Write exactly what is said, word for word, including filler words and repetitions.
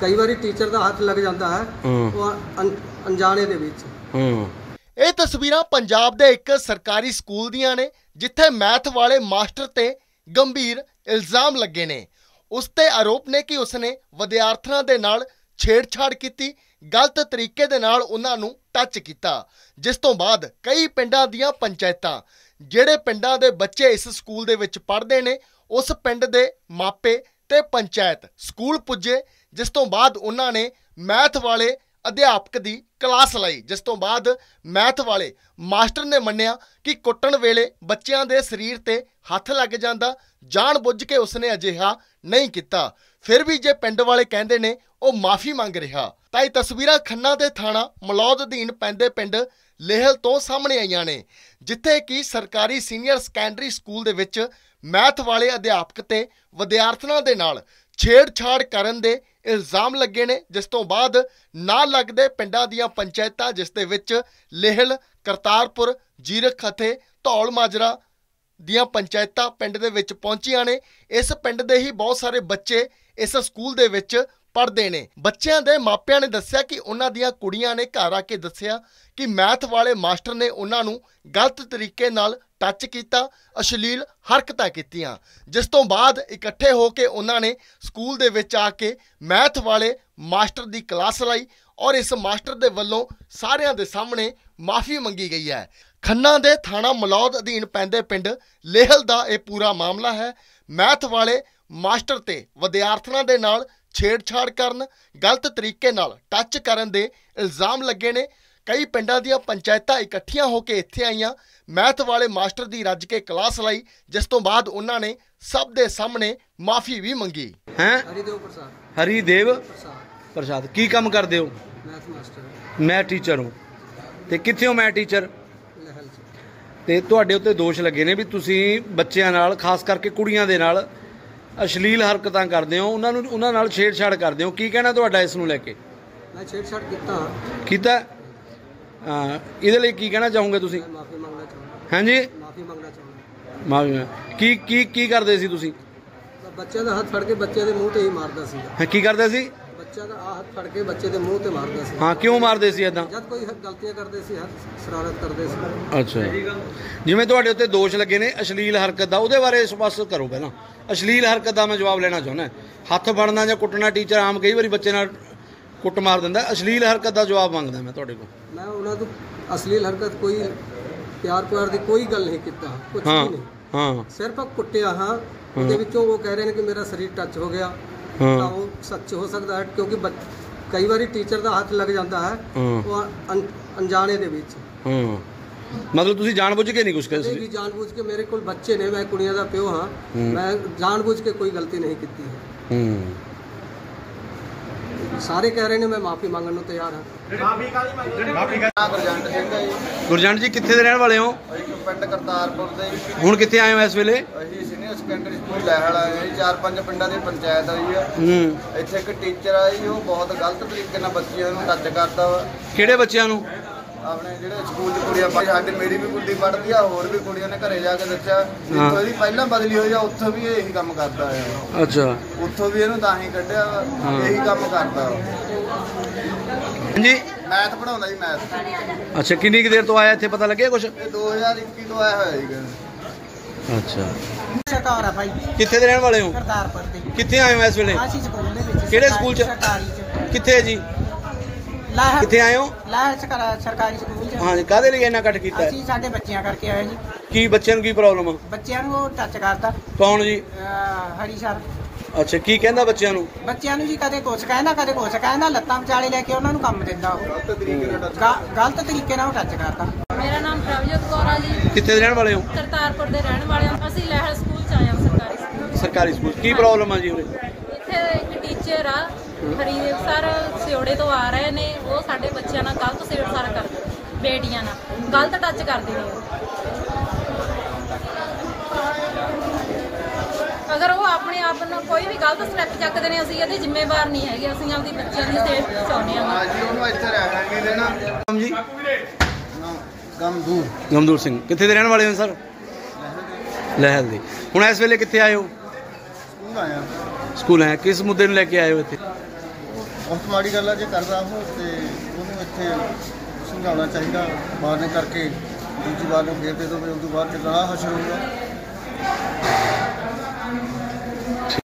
कई बार टीचर का हाथ लग जाता है वो अनजाने दे विच। ਇਹ ਤਸਵੀਰਾਂ ਪੰਜਾਬ ਦੇ ਇੱਕ ਸਰਕਾਰੀ ਸਕੂਲ ਦੀਆਂ ਨੇ ਜਿੱਥੇ ਮੈਥ ਵਾਲੇ ਮਾਸਟਰ ਤੇ ਗੰਭੀਰ ਇਲਜ਼ਾਮ ਲੱਗੇ ਨੇ। ਉਸ ਤੇ ਆਰੋਪ ਨੇ ਕਿ ਉਸਨੇ ਵਿਦਿਆਰਥੀਆਂ ਦੇ ਨਾਲ ਛੇੜਛਾੜ ਕੀਤੀ, ਗਲਤ ਤਰੀਕੇ ਦੇ ਨਾਲ ਉਹਨਾਂ ਨੂੰ ਟੱਚ ਕੀਤਾ, ਜਿਸ ਤੋਂ ਬਾਅਦ ਕਈ ਪਿੰਡਾਂ ਦੀਆਂ ਪੰਚਾਇਤਾਂ, ਜਿਹੜੇ ਪਿੰਡਾਂ ਦੇ ਬੱਚੇ ਇਸ ਸਕੂਲ ਦੇ ਵਿੱਚ ਪੜ੍ਹਦੇ ਨੇ, ਉਸ ਪਿੰਡ ਦੇ ਮਾਪੇ ਤੇ ਪੰਚਾਇਤ ਸਕੂਲ ਪੁੱਜੇ, ਜਿਸ ਤੋਂ ਬਾਅਦ ਉਹਨਾਂ ਨੇ ਮੈਥ ਵਾਲੇ ਅਧਿਆਪਕ ਦੀ ਕਲਾਸ ਲਈ, ਜਿਸ ਤੋਂ ਬਾਅਦ ਮੈਥ ਵਾਲੇ ਮਾਸਟਰ ਨੇ ਮੰਨਿਆ ਕਿ ਕੁੱਟਣ ਵੇਲੇ ਬੱਚਿਆਂ ਦੇ ਸਰੀਰ ਤੇ ਹੱਥ ਲੱਗ ਜਾਂਦਾ, ਜਾਣ ਬੁੱਝ ਕੇ ਉਸਨੇ ਅਜਿਹਾ ਨਹੀਂ ਕੀਤਾ। ਫਿਰ ਵੀ ਜੇ ਪਿੰਡ ਵਾਲੇ ਕਹਿੰਦੇ ਨੇ ਉਹ ਮਾਫੀ ਮੰਗ ਰਿਹਾ। ਤਾਂ ਇਹ ਤਸਵੀਰਾਂ ਖੰਨਾ ਦੇ ਥਾਣਾ ਮਲੌਦ ਅਧੀਨ ਪੈਂਦੇ ਪਿੰਡ ਲੇਹਲ ਤੋਂ ਸਾਹਮਣੇ ਆਈਆਂ ਨੇ, ਜਿੱਥੇ ਕਿ ਸਰਕਾਰੀ ਸੀਨੀਅਰ ਸੈਕੰਡਰੀ ਸਕੂਲ ਦੇ ਵਿੱਚ ਮੈਥ ਵਾਲੇ ਅਧਿਆਪਕ ਤੇ ਵਿਦਿਆਰਥੀਆਂ ਦੇ ਨਾਲ ਛੇੜਛਾੜ ਕਰਨ ਦੇ ਇਲਜ਼ਾਮ ਲੱਗੇ ਨੇ, ਜਿਸ ਤੋਂ ਬਾਅਦ ਨਾਲ ਲੱਗਦੇ ਪਿੰਡਾਂ ਦੀਆਂ ਪੰਚਾਇਤਾਂ, ਜਿਸ ਦੇ ਵਿੱਚ ਲੇਹਲ, ਕਰਤਾਰਪੁਰ, ਜੀਰਖ ਅਤੇ ਧੌਲ ਮਾਜਰਾ ਦੀਆਂ ਪੰਚਾਇਤਾਂ ਪਿੰਡ ਦੇ ਵਿੱਚ ਪਹੁੰਚੀਆਂ ਨੇ। ਇਸ ਪਿੰਡ ਦੇ ਹੀ ਬਹੁਤ ਸਾਰੇ ਬੱਚੇ ਇਸ ਸਕੂਲ ਦੇ ਵਿੱਚ ਪੜ੍ਹਦੇ ਨੇ। ਬੱਚਿਆਂ ਦੇ ਮਾਪਿਆਂ ਨੇ ਦੱਸਿਆ ਕਿ ਉਹਨਾਂ ਦੀਆਂ ਕੁੜੀਆਂ ਨੇ ਘਰ ਆ ਕੇ ਦੱਸਿਆ ਕਿ ਮੈਥ ਵਾਲੇ ਮਾਸਟਰ ਨੇ ਉਹਨਾਂ ਨੂੰ ਗਲਤ ਤਰੀਕੇ ਨਾਲ ਟੱਚ ਕੀਤਾ, ਅਸ਼ਲੀਲ ਹਰਕਤਾਂ ਕੀਤੀਆਂ, ਜਿਸ ਤੋਂ ਬਾਅਦ ਇਕੱਠੇ ਹੋ ਕੇ ਉਹਨਾਂ ਨੇ ਸਕੂਲ ਦੇ ਵਿੱਚ ਆ ਕੇ ਮੈਥ ਵਾਲੇ ਮਾਸਟਰ ਦੀ ਕਲਾਸ ਲਈ ਔਰ ਇਸ ਮਾਸਟਰ ਦੇ ਵੱਲੋਂ ਸਾਰਿਆਂ ਦੇ ਸਾਹਮਣੇ ਮਾਫੀ ਮੰਗੀ ਗਈ ਹੈ। ਖੰਨਾ ਦੇ ਥਾਣਾ ਮਲੌਦ ਅਧੀਨ ਪੈਂਦੇ ਪਿੰਡ ਲੇਹਲ ਦਾ ਇਹ ਪੂਰਾ ਮਾਮਲਾ ਹੈ। ਮੈਥ ਵਾਲੇ ਮਾਸਟਰ ਤੇ ਵਿਦਿਆਰਥੀਆਂ ਦੇ ਨਾਲ ਛੇੜਛਾੜ ਕਰਨ, ਗਲਤ ਤਰੀਕੇ ਨਾਲ ਟੱਚ ਕਰਨ ਦੇ ਇਲਜ਼ਾਮ ਲੱਗੇ ਨੇ। ਕਈ ਪਿੰਡਾਂ ਦੀਆਂ ਪੰਚਾਇਤਾਂ ਇਕੱਠੀਆਂ ਹੋ ਕੇ ਇੱਥੇ ਆਈਆਂ, ਮੈਥ ਵਾਲੇ ਮਾਸਟਰ ਦੀ ਰੱਜ ਕੇ ਕਲਾਸ ਲਈ, ਜਿਸ ਤੋਂ ਬਾਅਦ ਉਹਨਾਂ ਨੇ ਸਭ ਦੇ ਸਾਹਮਣੇ ਮਾਫੀ ਵੀ ਮੰਗੀ ਹੈ। ਹਰੀदेव प्रसाद हरीदेव प्रसाद प्रसाद की काम करते हो? मैथ मास्टर मैं टीचर हूँ। ਤੇ ਕਿੱਥੇ ਹੋ ਮੈਂ ਟੀਚਰ? ਲਹਿਲ ਚ। ਤੇ ਤੁਹਾਡੇ ਉੱਤੇ ਦੋਸ਼ ਲੱਗੇ ਨੇ ਵੀ ਤੁਸੀਂ ਬੱਚਿਆਂ ਨਾਲ, ਖਾਸ ਕਰਕੇ ਕੁੜੀਆਂ ਦੇ ਨਾਲ ਅਸ਼ਲੀਲ ਹਰਕਤਾਂ ਕਰਦੇ ਹੋ, ਉਹਨਾਂ ਨੂੰ ਉਹਨਾਂ ਨਾਲ ਛੇੜਛਾੜ ਕਰਦੇ ਹੋ। ਕੀ ਕਹਿਣਾ ਤੁਹਾਡਾ ਇਸ ਨੂੰ ਲੈ ਕੇ? ਮੈਂ ਛੇੜਛਾੜ ਕੀਤਾ ਕੀਤਾ ਹਾਂ, ਇਹਦੇ ਲਈ ਕੀ ਕਹਿਣਾ ਚਾਹੋਗੇ ਤੁਸੀਂ? ਮਾਫੀ ਮੰਗਣਾ ਚਾਹੁੰਦਾ। ਹਾਂਜੀ, ਮਾਫੀ ਮੰਗਣਾ ਚਾਹੁੰਦਾ। ਮਾਫੀ ਕੀ ਕੀ ਕੀ ਕਰਦੇ ਸੀ ਤੁਸੀਂ? ਬੱਚਿਆਂ ਦਾ ਹੱਥ ਫੜ ਕੇ ਬੱਚੇ ਦੇ ਮੂੰਹ ਤੇ ਹੀ ਮਾਰਦਾ ਸੀ। ਹਾਂ, ਕੀ ਕਰਦੇ ਸੀ? ਬੱਚਾ ਦਾ ਆ ਹੱਥ ਫੜ ਕੇ ਬੱਚੇ ਦੇ ਮੂੰਹ ਤੇ ਮਾਰਦਾ ਸੀ। ਹਾਂ, ਕਿਉਂ ਮਾਰਦੇ ਸੀ ਇਦਾਂ? ਜਦ ਕੋਈ ਗਲਤੀਆਂ ਕਰਦੇ ਸੀ, ਹੱਥ ਸ਼ਰਾਰਤ ਕਰਦੇ ਸੀ। ਅੱਛਾ, ਜਿਵੇਂ ਤੁਹਾਡੇ ਉੱਤੇ ਦੋਸ਼ ਲੱਗੇ ਨੇ ਅਸ਼ਲੀਲ ਹਰਕਤ ਦਾ, ਉਹਦੇ ਬਾਰੇ ਸਪਸ਼ਟ ਕਰੋ ਪਹਿਲਾਂ। ਅਸ਼ਲੀਲ ਹਰਕਤ ਦਾ ਮੈਂ ਜਵਾਬ ਲੈਣਾ ਚਾਹੁੰਦਾ। ਹੱਥ ਫੜਨਾ ਜਾਂ ਕੁੱਟਣਾ, ਟੀਚਰ ਆਮ ਕਈ ਵਾਰੀ ਬੱਚੇ ਨਾਲ ਕੁੱਟ ਮਾਰ ਦਿੰਦਾ। ਅਸ਼ਲੀਲ ਹਰਕਤ ਦਾ ਜਵਾਬ ਮੰਗਦਾ ਮੈਂ ਤੁਹਾਡੇ ਕੋਲ। ਮੈਂ ਉਹਨਾਂ ਤੋਂ ਅਸ਼ਲੀਲ ਹਰਕਤ, ਕੋਈ ਪਿਆਰ ਪਿਆਰ ਦੀ ਕੋਈ ਗੱਲ ਨਹੀਂ ਕੀਤਾ, ਕੁਝ ਹਾਂ ਨਹੀਂ। ਹਾਂ, ਸਿਰਫ ਕੁੱਟਿਆ। ਹਾਂ, ਉਹਦੇ ਵਿੱਚੋਂ ਉਹ ਕਹਿ ਰਹੇ ਨੇ ਕਿ ਮੇਰਾ ਸਰੀਰ ਟੱਚ ਹੋ ਗਿਆ। ਤਾਂ ਉਹ ਸੱਚ ਹੋ ਸਕਦਾ ਹੈ, ਕਿਉਂਕਿ ਕਈ ਵਾਰੀ ਟੀਚਰ ਦਾ ਹੱਥ ਲੱਗ ਜਾਂਦਾ ਹੈ ਉਹ ਅਣਜਾਣੇ ਦੇ ਵਿੱਚ। ਮਤਲਬ ਤੁਸੀਂ ਜਾਣਬੁੱਝ ਕੇ ਨਹੀਂ ਕੁਝ ਕਰ ਸਕਦੇ? ਜਾਣਬੁੱਝ ਕੇ, ਮੇਰੇ ਕੋਲ ਬੱਚੇ ਨੇ, ਮੈਂ ਕੁੜੀਆਂ ਦਾ ਪਿਓ ਹਾਂ, ਮੈਂ ਜਾਣਬੁੱਝ ਕੇ ਕੋਈ ਗਲਤੀ ਨਹੀਂ ਕੀਤੀ ਹੈ। ਸਾਰੇ ਕਹਿ ਰਹੇ ਨੇ ਮੈਂ ਮਾਫੀ ਮੰਗਣ ਨੂੰ ਤਿਆਰ ਹਾਂ। ਮਾਫੀ ਕਾਹਦੀ ਮੰਗਣੀ? ਮਾਫੀ ਕਾ ਗੁਰਜੰਟ ਸਿੰਘ ਹੈ ਜੀ। ਗੁਰਜੰਟ ਜੀ ਕਿੱਥੇ ਦੇ ਰਹਿਣ ਵਾਲੇ ਹੋ? ਅਸੀਂ ਪਿੰਡ ਕਰਤਾਰਪੁਰ ਦੇ। ਹੁਣ ਕਿੱਥੇ ਆਏ ਹੋ ਇਸ ਵੇਲੇ? ਅਸੀਂ ਸੀਨੀਅਰ ਸੈਕੰਡਰੀ ਸਕੂਲ ਲਹਿਲ ਆਏ ਹਾਂ ਜੀ। ਚਾਰ ਪੰਜ ਪਿੰਡਾਂ ਦੀ ਪੰਚਾਇਤ ਆਈ ਆ। ਹੂੰ, ਇੱਥੇ ਇੱਕ ਟੀਚਰ ਆ ਜੀ, ਉਹ ਬਹੁਤ ਗਲਤ ਤਰੀਕੇ ਨਾਲ ਬੱਚਿਆਂ ਨੂੰ ਟੱਚ ਕਰਦਾ ਵਾ। ਕਿਹੜੇ ਬੱਚਿਆਂ ਨੂੰ? ਆਪਣੇ ਜਿਹੜੇ ਸਕੂਲ 'ਚ ਕੁੜੀਆਂ ਪੜ੍ਹਦੀ, ਸਾਡੀ ਮੇਰੀ ਵੀ ਕੁੜੀ ਪੜ੍ਹਦੀ ਆ, ਹੋਰ ਵੀ ਕੁੜੀਆਂ ਨੇ ਘਰੇ ਜਾ ਕੇ ਦੱਸਿਆ। ਜਿੱਥੋਂ ਇਹਦੀ ਪਹਿਲਾਂ ਬਦਲੀ ਹੋਈ ਆ ਉੱਥੋਂ ਵੀ ਇਹੀ ਕੰਮ ਕਰਦਾ ਆ। ਅੱਛਾ, ਉੱਥੋਂ ਵੀ ਇਹਨੂੰ ਤਾਂ ਹੀ ਕੱਢਿਆ ਵਾ, ਇਹੀ ਕੰਮ ਕਰਦਾ ਵਾ। ਹਾਂਜੀ, ਮੈਥ ਪੜ੍ਹਾਉਂਦਾ ਜੀ, ਮੈਥ। ਅੱਛਾ, ਕਿੰਨੀ ਕੁ ਦੇਰ ਤੋਂ ਆਇਆ ਇੱਥੇ, ਪਤਾ ਲੱਗਿਆ ਕੁਛ? ਇਹ ਦੋ ਹਜ਼ਾਰ ਇੱਕੀ ਤੋਂ ਆਇਆ ਹੋਇਆ ਜੀ। ਅੱਛਾ, ਸਰਕਾਰ ਆ ਭਾਈ। ਕਿੱਥੇ ਦੇ ਰਹਿਣ ਵਾਲੇ ਹੋ? ਕਰਤਾਰਪੁਰ ਦੇ। ਕਿੱਥੇ ਆਏ ਹੋ ਇਸ ਵੇਲੇ? ਅਸੀਂ ਸਕੂਲ ਦੇ ਵਿੱਚ। ਕਿਹੜੇ ਸਕੂਲ 'ਚ? ਸਰਕਾਰੀ 'ਚ। ਕਿੱਥੇ ਜੀ? ਲਾਹ ਕਿੱਥੇ ਆਏ ਹੋ? ਲਾਹ ਸਰਕਾਰੀ ਸਕੂਲ 'ਚ। ਹਾਂਜੀ, ਕਾਹਦੇ ਲਈ ਇੰਨਾ ਇਕੱਠ ਕੀਤਾ? ਅਸੀਂ ਸਾਡੇ ਬੱਚਿਆਂ ਕਰਕੇ ਆਏ ਜੀ। ਕੀ ਬੱਚਿਆਂ ਨੂੰ ਕੀ ਪ੍ਰੋਬਲਮ ਆ? ਬੱਚਿਆਂ ਨੂੰ ਟੱਚ ਕਰਦਾ। ਕੌਣ ਜੀ? ਹਰੀ ਸਰ। ਅੱਛਾ, ਕੀ ਕਹਿੰਦਾ ਬੱਚਿਆਂ ਨੂੰ? ਬੱਚਿਆਂ ਨੂੰ ਜੀ ਕਦੇ ਕੁਛ ਕਹਿੰਦਾ, ਕਦੇ ਕੁਛ ਕਹਿੰਦਾ, ਲੱਤਾਂ ਵਿਚਾਲੇ ਲੈ ਕੇ ਉਹਨਾਂ ਨੂੰ ਕੰਮ ਦਿੰਦਾ। ਉਹ ਗਲਤ ਤਰੀਕੇ ਨਾਲ ਟੱਚ ਕਰਦਾ। ਮੇਰਾ ਨਾਮ ਪ੍ਰਭਜੋਤ ਕੌਰ ਆ ਜੀ। ਕਿੱਥੇ ਦੇ ਰਹਿਣ ਵਾਲੇ ਹੋ? ਕਰਤਾਰਪੁਰ ਦੇ ਰਹਿਣ ਵਾਲੇ ਹਾਂ। ਅਸੀਂ ਲਹਿਲ ਸਕੂਲ ਚ ਆਏ ਹਾਂ, ਸਰਕਾਰੀ ਸਕੂਲ। ਸਰਕਾਰੀ ਸਕੂਲ ਕੀ ਪ੍ਰੋਬਲਮ ਆ ਜੀ ਉਰੇ? ਇੱਥੇ ਇੱਕ ਟੀਚਰ ਆ ਹਰੀदेव ਸਰ, ਸਿਉੜੇ ਤੋਂ ਆ ਰਹੇ ਨੇ। ਉਹ ਸਾਡੇ ਬੱਚਿਆਂ ਨਾਲ ਗਲਤ ਛੇੜਛਾੜ ਕਰਦੇ, ਬੇਟੀਆਂ ਨਾਲ ਗਲਤ ਟੱਚ ਕਰਦੇ ਨੇ। ਅਗਰ ਉਹ ਆਪਣੇ ਆਪ ਨੂੰ ਕੋਈ ਵੀ ਗਲਤ ਸਟੈਪ ਚੱਕਦੇ ਨੇ, ਅਸੀਂ ਇਹਦੇ ਜ਼ਿੰਮੇਵਾਰ ਨਹੀਂ ਹੈਗੇ। ਅਸੀਂ ਆਪਦੀ ਬੱਚਿਆਂ ਦੀ ਸੇਫ ਚਾਹੁੰਦੇ ਹਾਂ ਜੀ। ਉਹਨੂੰ ਇੱਥੇ ਰਹਿਣ ਨਹੀਂ ਦੇਣਾ। ਨਾਮ ਜੀ? ਗਮਦੂਰ। ਗਮਦੂਰ ਸਿੰਘ। ਕਿੱਥੇ ਦੇ ਰਹਿਣ ਵਾਲੇ ਹੋ ਸਰ? ਲਹਿਲ ਦੇ। ਹੁਣ ਇਸ ਵੇਲੇ ਕਿੱਥੇ ਆਏ ਹੋ? ਸਕੂਲ ਆਇਆ। ਸਕੂਲ ਆਏ। ਕਿਸ ਮੁੱਦੇ ਨੂੰ ਲੈ ਕੇ ਆਏ ਹੋ ਇੱਥੇ? ਬਹੁਤ ਮਾੜੀ ਗੱਲ ਆ ਜੇ ਕਰਦਾ ਉਹ ਤੇ ਉਹਨੂੰ ਇੱਥੇ ਸਮਝਾਉਣਾ ਚਾਹੀਦਾ, ਵਾਰਨਿੰਗ ਕਰਕੇ ਦੂਜੀ ਵਾਰ ਨੂੰ ਫੇਰ ਦੇ ਦੋਵੇ, ਉਸ ਤੋਂ ਬਾਅਦ ਕਿੰਨਾ ਹਸ਼ਰ ਹੋਊਗਾ।